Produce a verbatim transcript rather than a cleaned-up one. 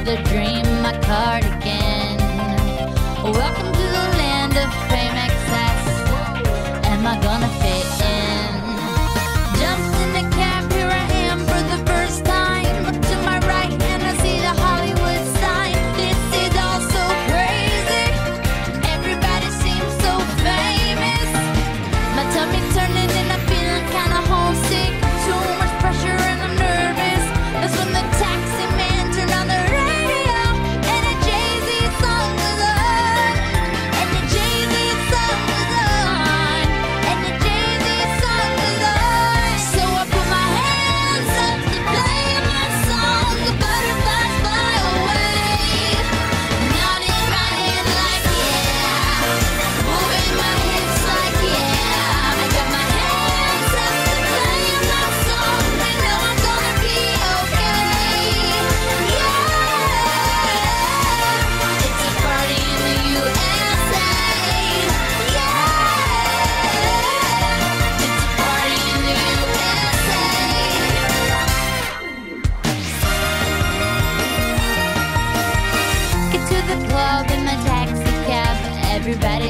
the dream, my cardigan. Welcome to the land of fame excess. Am I gonna fit in? Jumped in the cab, here I am for the first time. Look to my right and I see the Hollywood sign. This is all so crazy. Everybody seems so famous. My tummy turning and I'm feeling kinda homesick. Too much pressure and I'm nervous. That's when the taxi man turned on the radio and a Jay-Z song was on. And the Jay-Z song was on. And the Jay-Z song was on. So I put my hands up to play my song. The butterflies fly away. Nodding my head like yeah. Moving my hips like yeah. I got my hands up to play my song. I know I'm gonna be okay. Yeah. It's a party in the U S A. Yeah. It's a party in the U S A. Get to the club in my taxi cab. Everybody